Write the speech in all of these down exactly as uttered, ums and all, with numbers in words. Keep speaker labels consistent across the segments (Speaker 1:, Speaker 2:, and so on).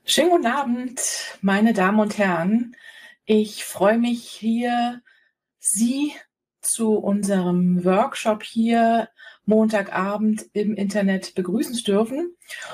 Speaker 1: Schönen guten Abend, meine Damen und Herren. Ich freue mich hier, Sie zu unserem Workshop hier Montagabend im Internet begrüßen zu dürfen.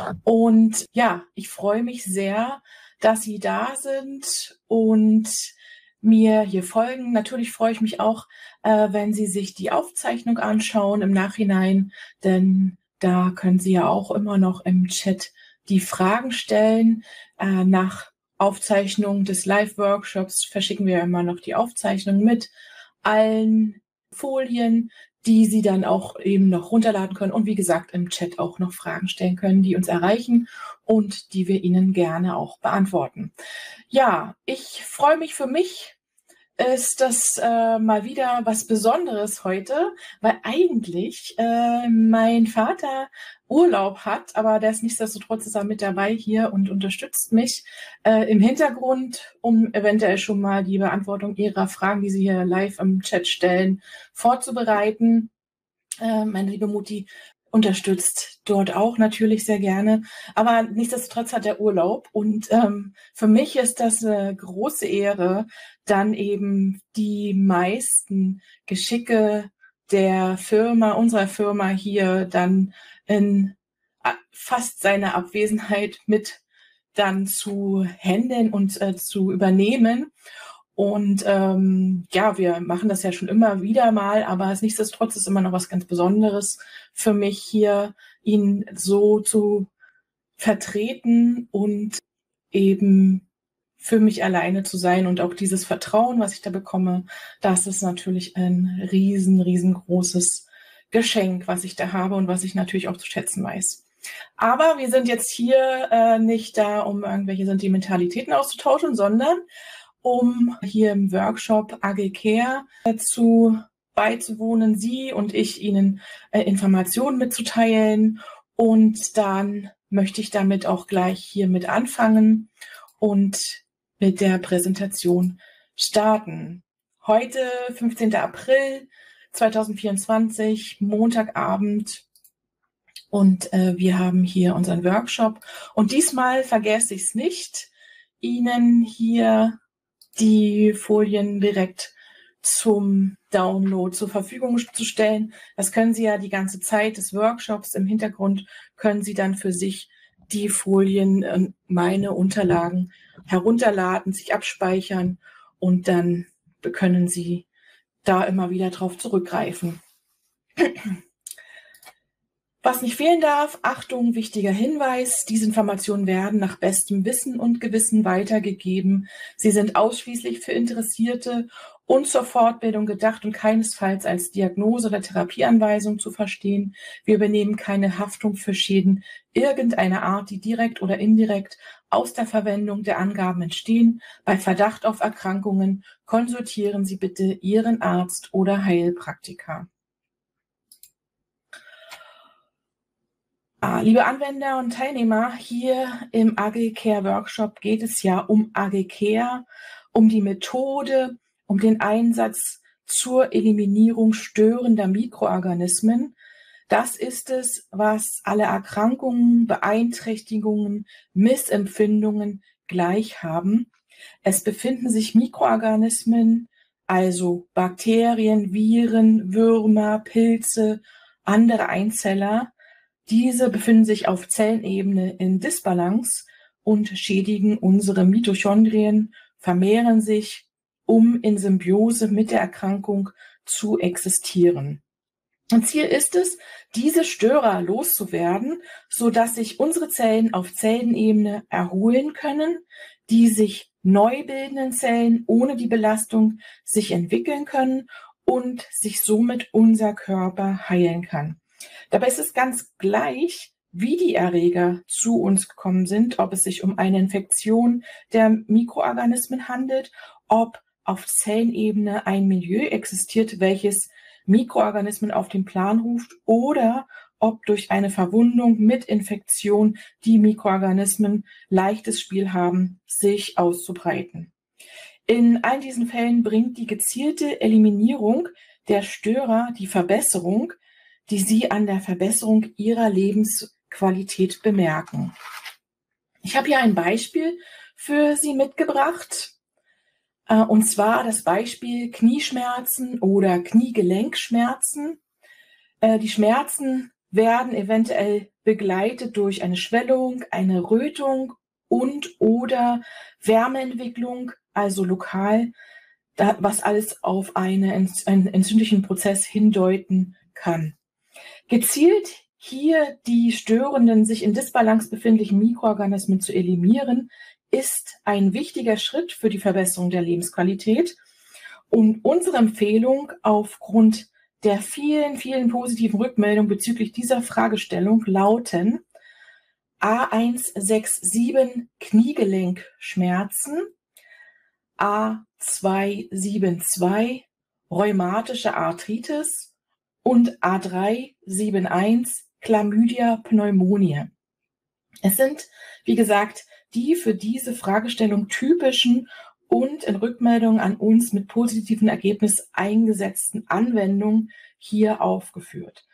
Speaker 1: Und ja, ich freue mich sehr, dass Sie da sind und mir hier folgen. Natürlich freue ich mich auch, äh, wenn Sie sich die Aufzeichnung anschauen im Nachhinein, denn da können Sie ja auch immer noch im Chat die Fragen stellen. Äh, nach Aufzeichnung des Live-Workshops verschicken wir immer noch die Aufzeichnung mit allen Folien, die Sie dann auch eben noch runterladen können und wie gesagt im Chat auch noch Fragen stellen können, die uns erreichen und die wir Ihnen gerne auch beantworten. Ja, ich freue mich für mich, ist das äh, mal wieder was Besonderes heute, weil eigentlich äh, mein Vater Urlaub hat, aber der ist nichtsdestotrotz ist er mit dabei hier und unterstützt mich äh, im Hintergrund, um eventuell schon mal die Beantwortung Ihrer Fragen, die Sie hier live im Chat stellen, vorzubereiten. Äh, meine liebe Mutti unterstützt dort auch natürlich sehr gerne. Aber nichtsdestotrotz hat er Urlaub. Und ähm, für mich ist das eine große Ehre, dann eben die meisten Geschicke der Firma, unserer Firma hier dann in fast seiner Abwesenheit mit dann zu handeln und äh, zu übernehmen. Und ähm, ja, wir machen das ja schon immer wieder mal, aber es nichtsdestotrotz ist immer noch was ganz Besonderes für mich hier, ihn so zu vertreten und eben für mich alleine zu sein und auch dieses Vertrauen, was ich da bekomme, das ist natürlich ein riesen, riesengroßes Geschenk, was ich da habe und was ich natürlich auch zu schätzen weiß. Aber wir sind jetzt hier äh, nicht da, um irgendwelche Sentimentalitäten auszutauschen, sondern um hier im Workshop A G Care dazu beizuwohnen, Sie und ich Ihnen äh, Informationen mitzuteilen. Und dann möchte ich damit auch gleich hier mit anfangen und mit der Präsentation starten. Heute, fünfzehnten April zweitausendvierundzwanzig, Montagabend. Und äh, wir haben hier unseren Workshop. Und diesmal vergesse ich es nicht, Ihnen hier die Folien direkt zum Download zur Verfügung zu stellen. Das können Sie ja die ganze Zeit des Workshops. Im Hintergrund können Sie dann für sich die Folien, meine Unterlagen herunterladen, sich abspeichern und dann können Sie da immer wieder drauf zurückgreifen. Was nicht fehlen darf, Achtung, wichtiger Hinweis, diese Informationen werden nach bestem Wissen und Gewissen weitergegeben. Sie sind ausschließlich für Interessierte und zur Fortbildung gedacht und keinesfalls als Diagnose oder Therapieanweisung zu verstehen. Wir übernehmen keine Haftung für Schäden irgendeiner Art, die direkt oder indirekt aus der Verwendung der Angaben entstehen. Bei Verdacht auf Erkrankungen konsultieren Sie bitte Ihren Arzt oder Heilpraktiker. Liebe Anwender und Teilnehmer, hier im A G Care Workshop geht es ja um A G Care, um die Methode, um den Einsatz zur Eliminierung störender Mikroorganismen. Das ist es, was alle Erkrankungen, Beeinträchtigungen, Missempfindungen gleich haben. Es befinden sich Mikroorganismen, also Bakterien, Viren, Würmer, Pilze, andere Einzeller. Diese befinden sich auf Zellenebene in Disbalance und schädigen unsere Mitochondrien, vermehren sich, um in Symbiose mit der Erkrankung zu existieren. Und Ziel ist es, diese Störer loszuwerden, sodass sich unsere Zellen auf Zellenebene erholen können, die sich neu bildenden Zellen ohne die Belastung sich entwickeln können und sich somit unser Körper heilen kann. Dabei ist es ganz gleich, wie die Erreger zu uns gekommen sind, ob es sich um eine Infektion der Mikroorganismen handelt, ob auf Zellenebene ein Milieu existiert, welches Mikroorganismen auf den Plan ruft, oder ob durch eine Verwundung mit Infektion die Mikroorganismen leichtes Spiel haben, sich auszubreiten. In all diesen Fällen bringt die gezielte Eliminierung der Störer die Verbesserung, die Sie an der Verbesserung Ihrer Lebensqualität bemerken. Ich habe hier ein Beispiel für Sie mitgebracht, äh, und zwar das Beispiel Knieschmerzen oder Kniegelenkschmerzen. Äh, die Schmerzen werden eventuell begleitet durch eine Schwellung, eine Rötung und oder Wärmeentwicklung, also lokal, da, was alles auf eine, einen entzündlichen Prozess hindeuten kann. Gezielt hier die störenden, sich in Disbalance befindlichen Mikroorganismen zu eliminieren, ist ein wichtiger Schritt für die Verbesserung der Lebensqualität. Und unsere Empfehlung aufgrund der vielen, vielen positiven Rückmeldungen bezüglich dieser Fragestellung lauten A eins sechs sieben Kniegelenkschmerzen, A zwei sieben zwei rheumatische Arthritis und A drei sieben eins Chlamydia Pneumonie. Es sind, wie gesagt, die für diese Fragestellung typischen und in Rückmeldungen an uns mit positiven Ergebnis eingesetzten Anwendungen hier aufgeführt.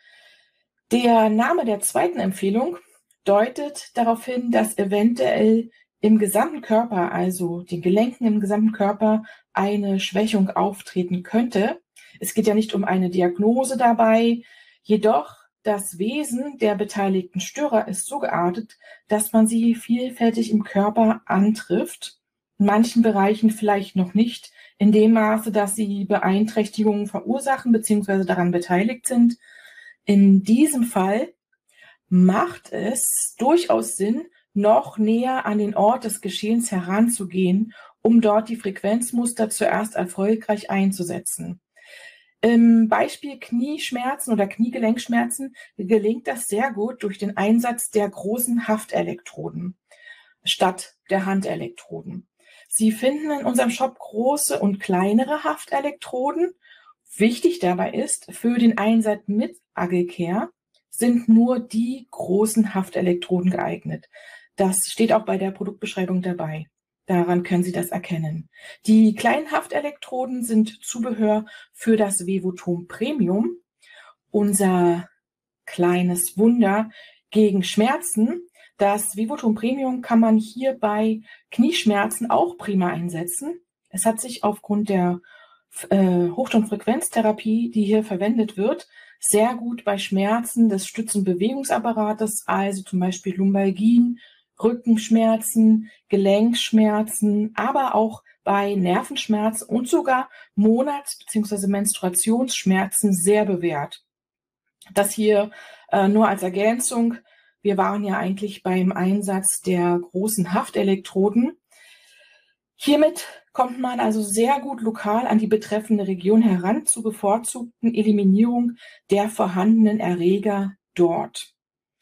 Speaker 1: Der Name der zweiten Empfehlung deutet darauf hin, dass eventuell im gesamten Körper, also den Gelenken im gesamten Körper, eine Schwächung auftreten könnte. Es geht ja nicht um eine Diagnose dabei, jedoch das Wesen der beteiligten Störer ist so geartet, dass man sie vielfältig im Körper antrifft. In manchen Bereichen vielleicht noch nicht in dem Maße, dass sie Beeinträchtigungen verursachen bzw. daran beteiligt sind. In diesem Fall macht es durchaus Sinn, noch näher an den Ort des Geschehens heranzugehen, um dort die Frequenzmuster zuerst erfolgreich einzusetzen. Im Beispiel Knieschmerzen oder Kniegelenkschmerzen gelingt das sehr gut durch den Einsatz der großen Haftelektroden statt der Handelektroden. Sie finden in unserem Shop große und kleinere Haftelektroden. Wichtig dabei ist, für den Einsatz mit Agilcare sind nur die großen Haftelektroden geeignet. Das steht auch bei der Produktbeschreibung dabei. Daran können Sie das erkennen. Die kleinen Haftelektroden sind Zubehör für das Vevotom Premium, unser kleines Wunder gegen Schmerzen. Das Vevotom Premium kann man hier bei Knieschmerzen auch prima einsetzen. Es hat sich aufgrund der äh, Hochtonfrequenztherapie, die hier verwendet wird, sehr gut bei Schmerzen des Stütz- und Bewegungsapparates, also zum Beispiel Lumbalgien, Rückenschmerzen, Gelenkschmerzen, aber auch bei Nervenschmerzen und sogar Monats- bzw. Menstruationsschmerzen sehr bewährt. Das hier äh, nur als Ergänzung. Wir waren ja eigentlich beim Einsatz der großen Haftelektroden. Hiermit kommt man also sehr gut lokal an die betreffende Region heran zur bevorzugten Eliminierung der vorhandenen Erreger dort.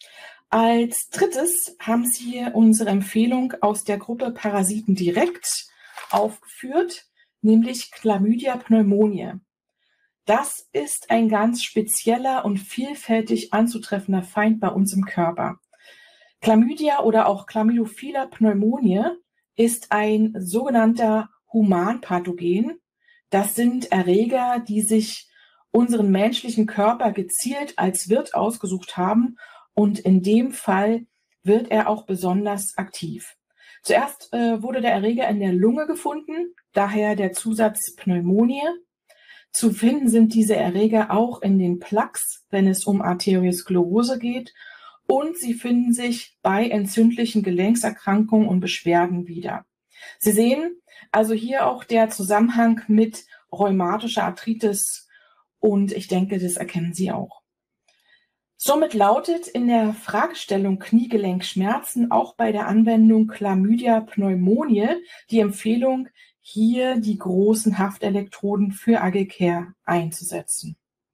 Speaker 1: Als drittes haben Sie hier unsere Empfehlung aus der Gruppe Parasiten direkt aufgeführt, nämlich Chlamydia Pneumonie. Das ist ein ganz spezieller und vielfältig anzutreffender Feind bei uns im Körper. Chlamydia oder auch Chlamydophila Pneumonie ist ein sogenannter Humanpathogen. Das sind Erreger, die sich unseren menschlichen Körper gezielt als Wirt ausgesucht haben. Und in dem Fall wird er auch besonders aktiv. Zuerst äh, wurde der Erreger in der Lunge gefunden, daher der Zusatz Pneumonie. Zu finden sind diese Erreger auch in den Plaques, wenn es um Arteriosklerose geht. Und sie finden sich bei entzündlichen Gelenkserkrankungen und Beschwerden wieder. Sie sehen also hier auch der Zusammenhang mit rheumatischer Arthritis. Und ich denke, das erkennen Sie auch. Somit lautet in der Fragestellung Kniegelenkschmerzen auch bei der Anwendung Chlamydia Pneumonie die Empfehlung, hier die großen Haftelektroden für Agilcare einzusetzen.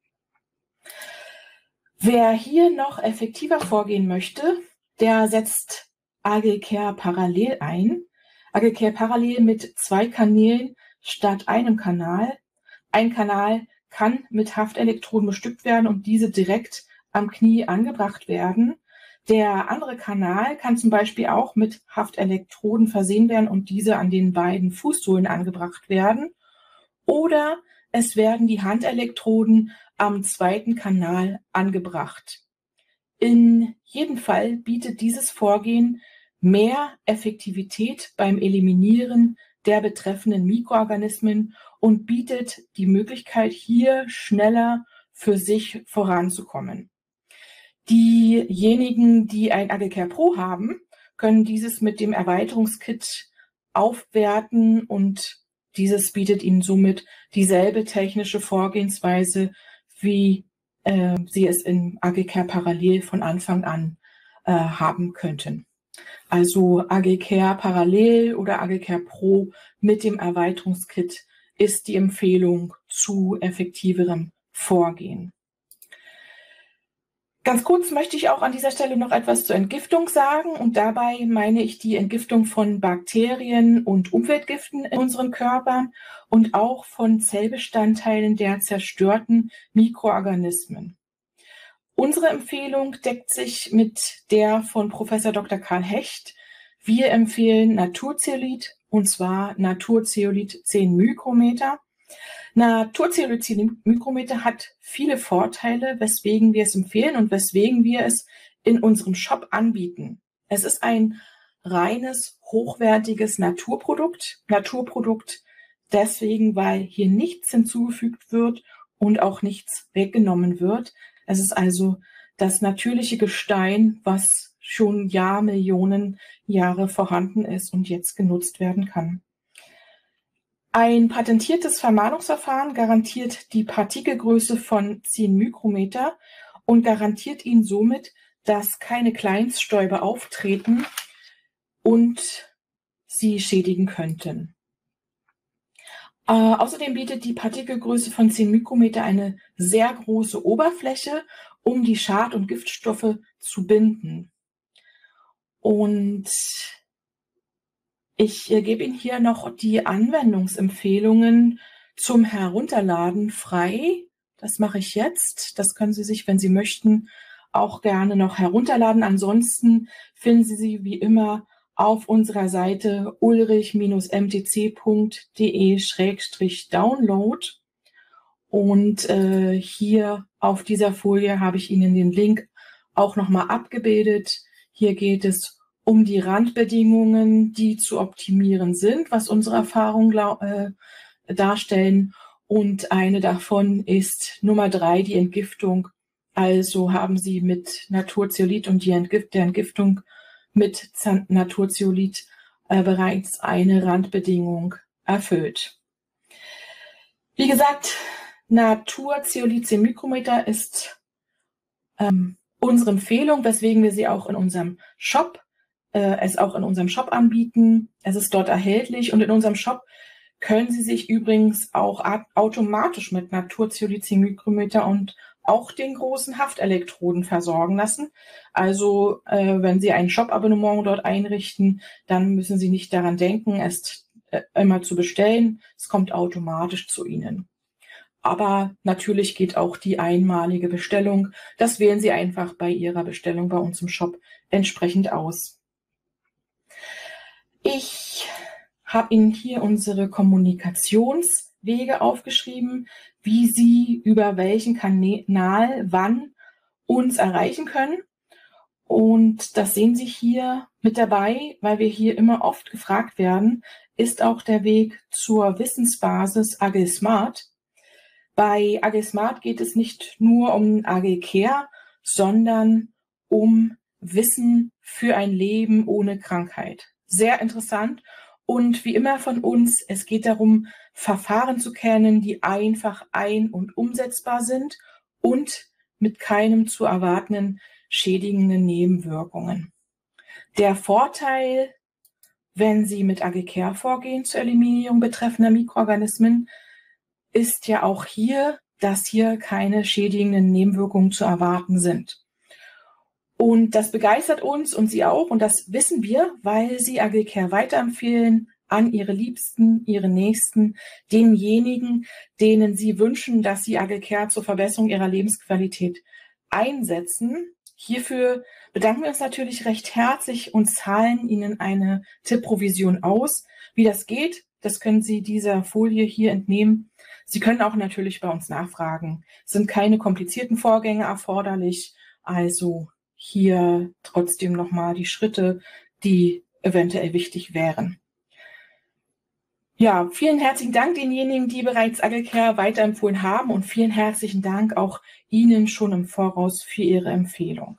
Speaker 1: Wer hier noch effektiver vorgehen möchte, der setzt Agilcare parallel ein. Agilcare parallel mit zwei Kanälen statt einem Kanal. Ein Kanal kann mit Haftelektroden bestückt werden und diese direkt am Knie angebracht werden. Der andere Kanal kann zum Beispiel auch mit Haftelektroden versehen werden und diese an den beiden Fußsohlen angebracht werden. Oder es werden die Handelektroden am zweiten Kanal angebracht. In jedem Fall bietet dieses Vorgehen mehr Effektivität beim Eliminieren der betreffenden Mikroorganismen und bietet die Möglichkeit, hier schneller für sich voranzukommen. Diejenigen, die ein AGCare Pro haben, können dieses mit dem Erweiterungskit aufwerten und dieses bietet Ihnen somit dieselbe technische Vorgehensweise, wie äh, Sie es in AGCare Parallel von Anfang an äh, haben könnten. Also AGCare Parallel oder AGCare Pro mit dem Erweiterungskit ist die Empfehlung zu effektiverem Vorgehen. Ganz kurz möchte ich auch an dieser Stelle noch etwas zur Entgiftung sagen und dabei meine ich die Entgiftung von Bakterien und Umweltgiften in unseren Körpern und auch von Zellbestandteilen der zerstörten Mikroorganismen. Unsere Empfehlung deckt sich mit der von Professor Doktor Karl Hecht. Wir empfehlen Naturzeolit und zwar Naturzeolit zehn Mikrometer. Naturzeolit zehn Mikrometer hat viele Vorteile, weswegen wir es empfehlen und weswegen wir es in unserem Shop anbieten. Es ist ein reines, hochwertiges Naturprodukt. Naturprodukt deswegen, weil hier nichts hinzugefügt wird und auch nichts weggenommen wird. Es ist also das natürliche Gestein, was schon Jahrmillionen Jahre vorhanden ist und jetzt genutzt werden kann. Ein patentiertes Vermahlungsverfahren garantiert die Partikelgröße von zehn Mikrometer und garantiert Ihnen somit, dass keine Kleinststäube auftreten und Sie schädigen könnten. Äh, außerdem bietet die Partikelgröße von zehn Mikrometer eine sehr große Oberfläche, um die Schad- und Giftstoffe zu binden. Und ich äh, gebe Ihnen hier noch die Anwendungsempfehlungen zum Herunterladen frei. Das mache ich jetzt. Das können Sie sich, wenn Sie möchten, auch gerne noch herunterladen. Ansonsten finden Sie sie wie immer auf unserer Seite ulrich m t c punkt d e Schrägstrich download. Und äh, hier auf dieser Folie habe ich Ihnen den Link auch nochmal abgebildet. Hier geht es um die Randbedingungen, die zu optimieren sind, was unsere Erfahrungen äh, darstellen. Und eine davon ist Nummer drei, die Entgiftung. Also haben Sie mit Naturzeolit und die Entgift der Entgiftung mit Naturzeolit äh, bereits eine Randbedingung erfüllt. Wie gesagt, Naturzeolit zehn Mikrometer ist ähm, unsere Empfehlung, weswegen wir sie auch in unserem Shop es auch in unserem Shop anbieten. Es ist dort erhältlich und in unserem Shop können Sie sich übrigens auch automatisch mit Naturzeolit zehn Mikrometer und auch den großen Haftelektroden versorgen lassen. Also äh, wenn Sie ein Shop-Abonnement dort einrichten, dann müssen Sie nicht daran denken, es äh, immer zu bestellen. Es kommt automatisch zu Ihnen. Aber natürlich geht auch die einmalige Bestellung. Das wählen Sie einfach bei Ihrer Bestellung bei uns im Shop entsprechend aus. Ich habe Ihnen hier unsere Kommunikationswege aufgeschrieben, wie Sie über welchen Kanal wann uns erreichen können. Und das sehen Sie hier mit dabei, weil wir hier immer oft gefragt werden, ist auch der Weg zur Wissensbasis AGSmart. Bei AGSmart geht es nicht nur um AGCare, sondern um Wissen für ein Leben ohne Krankheit. Sehr interessant und wie immer von uns, es geht darum, Verfahren zu kennen, die einfach ein- und umsetzbar sind und mit keinem zu erwartenden schädigenden Nebenwirkungen. Der Vorteil, wenn Sie mit AGCare vorgehen zur Eliminierung betreffender Mikroorganismen, ist ja auch hier, dass hier keine schädigenden Nebenwirkungen zu erwarten sind. Und das begeistert uns und Sie auch und das wissen wir, weil Sie AGCare weiterempfehlen an Ihre Liebsten, Ihre Nächsten, denjenigen, denen Sie wünschen, dass Sie AGCare zur Verbesserung ihrer Lebensqualität einsetzen. Hierfür bedanken wir uns natürlich recht herzlich und zahlen Ihnen eine Tippprovision aus. Wie das geht, das können Sie dieser Folie hier entnehmen. Sie können auch natürlich bei uns nachfragen. Es sind keine komplizierten Vorgänge erforderlich, also hier trotzdem nochmal die Schritte die eventuell wichtig wären. Ja, vielen herzlichen Dank denjenigen, die bereits Agilcare weiterempfohlen haben und vielen herzlichen Dank auch Ihnen schon im Voraus für Ihre Empfehlung.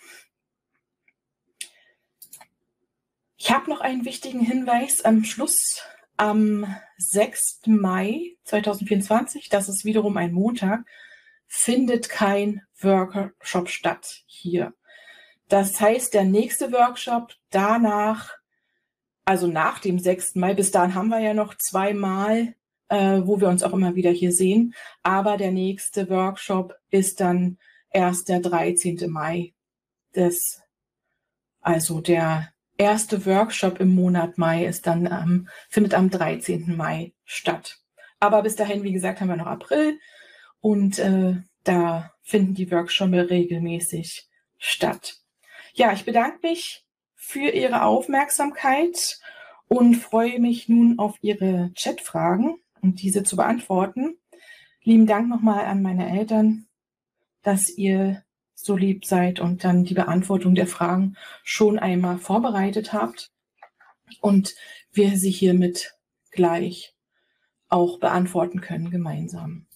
Speaker 1: Ich habe noch einen wichtigen Hinweis am Schluss. Am sechsten Mai zweitausendvierundzwanzig, das ist wiederum ein Montag, findet kein Workshop statt hier. Das heißt, der nächste Workshop danach, also nach dem sechsten Mai, bis dahin haben wir ja noch zweimal, äh, wo wir uns auch immer wieder hier sehen, aber der nächste Workshop ist dann erst der dreizehnte Mai. Das, also der erste Workshop im Monat Mai ist dann, ähm, findet am dreizehnten Mai statt. Aber bis dahin, wie gesagt, haben wir noch April und äh, da finden die Workshops regelmäßig statt. Ja, ich bedanke mich für Ihre Aufmerksamkeit und freue mich nun auf Ihre Chatfragen und diese zu beantworten. Lieben Dank nochmal an meine Eltern, dass ihr so lieb seid und dann die Beantwortung der Fragen schon einmal vorbereitet habt und wir sie hiermit gleich auch beantworten können gemeinsam.